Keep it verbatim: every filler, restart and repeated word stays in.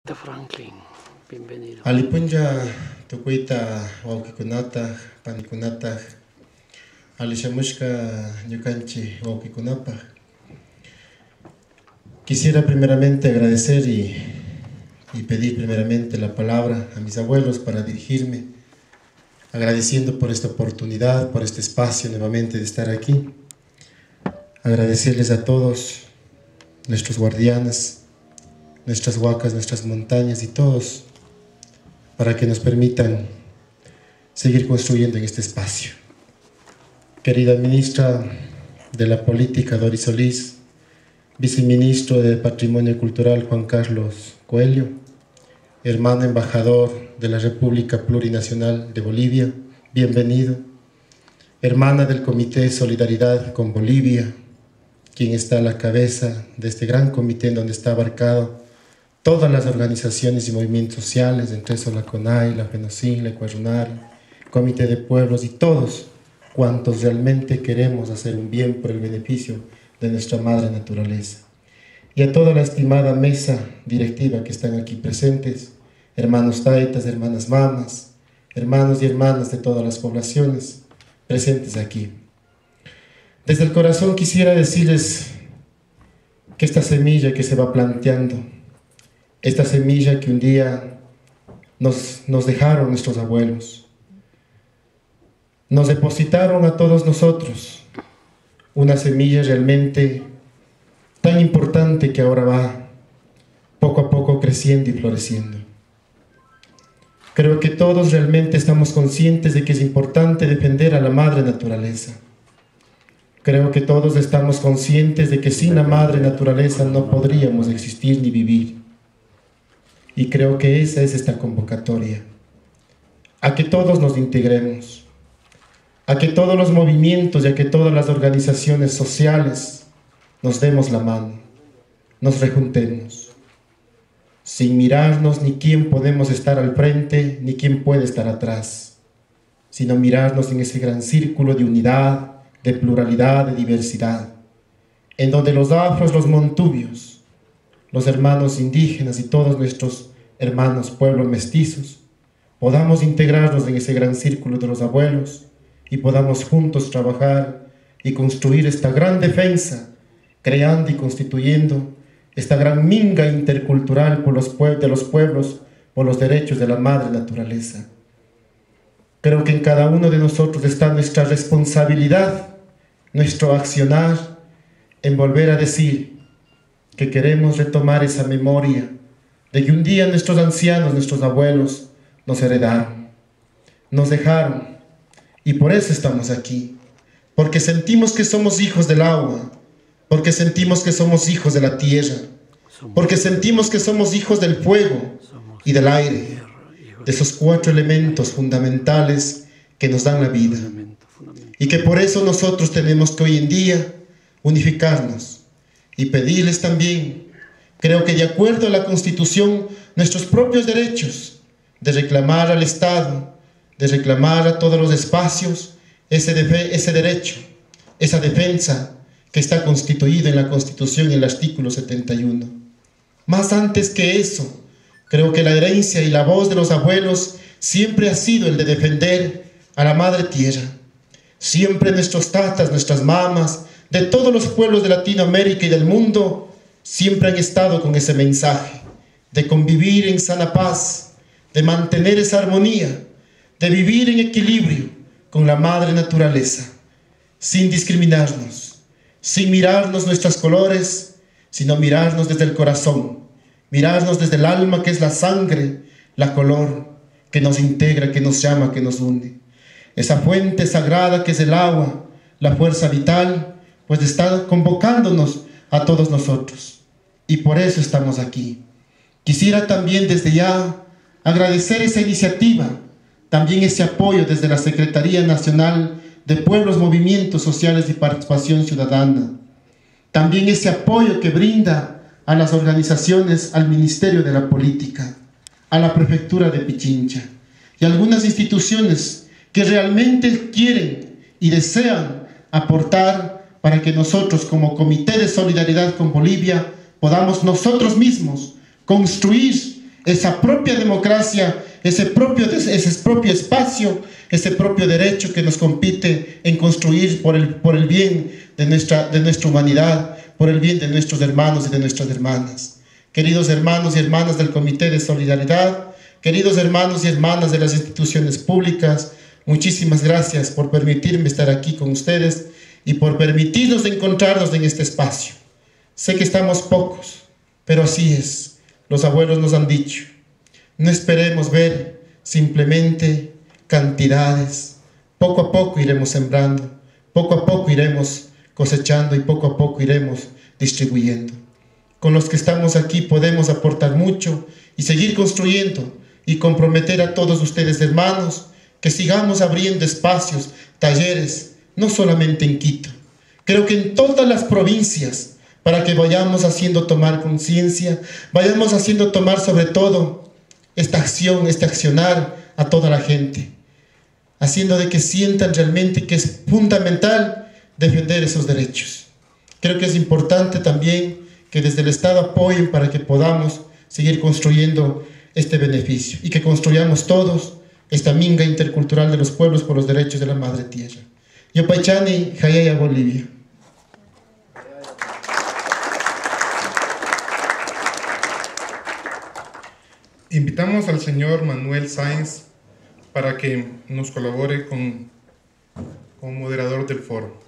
Franklin, bienvenido. Alipunja tukuita waukikunata, panikunata, alishamushka ñukanchi waukikunapa. Quisiera primeramente agradecer y, y pedir primeramente la palabra a mis abuelos para dirigirme, agradeciendo por esta oportunidad, por este espacio nuevamente de estar aquí. Agradecerles a todos, nuestros guardianes, nuestras huacas, nuestras montañas y todos, para que nos permitan seguir construyendo en este espacio. Querida ministra de la Política, Doris Solís, viceministro de Patrimonio Cultural, Juan Carlos Coelho, hermano embajador de la República Plurinacional de Bolivia, bienvenido. Hermana del Comité Solidaridad con Bolivia, quien está a la cabeza de este gran comité en donde está abarcado todas las organizaciones y movimientos sociales, entre eso la CONAI, la FENOCIN, la ECUARUNARI, Comité de Pueblos y todos cuantos realmente queremos hacer un bien por el beneficio de nuestra madre naturaleza. Y a toda la estimada mesa directiva que están aquí presentes, hermanos taitas, hermanas mamas, hermanos y hermanas de todas las poblaciones presentes aquí. Desde el corazón quisiera decirles que esta semilla que se va planteando, esta semilla que un día nos, nos dejaron nuestros abuelos, nos depositaron a todos nosotros, una semilla realmente tan importante que ahora va poco a poco creciendo y floreciendo. Creo que todos realmente estamos conscientes de que es importante defender a la madre naturaleza. Creo que todos estamos conscientes de que sin la madre naturaleza no podríamos existir ni vivir. Y creo que esa es esta convocatoria, a que todos nos integremos, a que todos los movimientos y a que todas las organizaciones sociales nos demos la mano, nos rejuntemos, sin mirarnos ni quién podemos estar al frente ni quién puede estar atrás, sino mirarnos en ese gran círculo de unidad, de pluralidad, de diversidad, en donde los afros, los montubios, los hermanos indígenas y todos nuestros hermanos pueblos mestizos, podamos integrarnos en ese gran círculo de los abuelos y podamos juntos trabajar y construir esta gran defensa, creando y constituyendo esta gran minga intercultural por los pue- de los pueblos, por los derechos de la madre naturaleza. Creo que en cada uno de nosotros está nuestra responsabilidad, nuestro accionar en volver a decir que queremos retomar esa memoria de que un día nuestros ancianos, nuestros abuelos nos heredaron, nos dejaron, y por eso estamos aquí, porque sentimos que somos hijos del agua, porque sentimos que somos hijos de la tierra, porque sentimos que somos hijos del fuego y del aire, de esos cuatro elementos fundamentales que nos dan la vida, y que por eso nosotros tenemos que hoy en día unificarnos y pedirles también, creo que de acuerdo a la Constitución, nuestros propios derechos de reclamar al Estado, de reclamar a todos los espacios ese, defe, ese derecho, esa defensa que está constituido en la Constitución en el artículo setenta y uno. Más antes que eso, creo que la herencia y la voz de los abuelos siempre ha sido el de defender a la madre tierra. Siempre nuestros tatas, nuestras mamas, de todos los pueblos de Latinoamérica y del mundo, siempre han estado con ese mensaje de convivir en sana paz, de mantener esa armonía, de vivir en equilibrio con la madre naturaleza, sin discriminarnos, sin mirarnos nuestros colores, sino mirarnos desde el corazón, mirarnos desde el alma, que es la sangre, la color, que nos integra, que nos llama, que nos une. Esa fuente sagrada que es el agua, la fuerza vital, pues está convocándonos a todos nosotros. Y por eso estamos aquí. Quisiera también desde ya agradecer esa iniciativa, también ese apoyo desde la Secretaría Nacional de Pueblos, Movimientos Sociales y Participación Ciudadana. También ese apoyo que brinda a las organizaciones, al Ministerio de la Política, a la Prefectura de Pichincha y algunas instituciones que realmente quieren y desean aportar para que nosotros como Comité de Solidaridad con Bolivia podamos nosotros mismos construir esa propia democracia, ese propio, ese propio espacio, ese propio derecho que nos compite en construir por el, por el bien de nuestra, de nuestra humanidad, por el bien de nuestros hermanos y de nuestras hermanas. Queridos hermanos y hermanas del Comité de Solidaridad, queridos hermanos y hermanas de las instituciones públicas, muchísimas gracias por permitirme estar aquí con ustedes y por permitirnos encontrarnos en este espacio. Sé que estamos pocos, pero así es. Los abuelos nos han dicho, no esperemos ver simplemente cantidades. Poco a poco iremos sembrando, poco a poco iremos cosechando y poco a poco iremos distribuyendo. Con los que estamos aquí podemos aportar mucho y seguir construyendo y comprometer a todos ustedes, hermanos, que sigamos abriendo espacios, talleres, no solamente en Quito. Creo que en todas las provincias, para que vayamos haciendo tomar conciencia, vayamos haciendo tomar sobre todo esta acción, este accionar a toda la gente, haciendo de que sientan realmente que es fundamental defender esos derechos. Creo que es importante también que desde el Estado apoyen para que podamos seguir construyendo este beneficio y que construyamos todos esta minga intercultural de los pueblos por los derechos de la Madre Tierra. Yopaychani, Jayaya, Bolivia. Invitamos al señor Manuel Sáenz para que nos colabore con, como moderador del foro.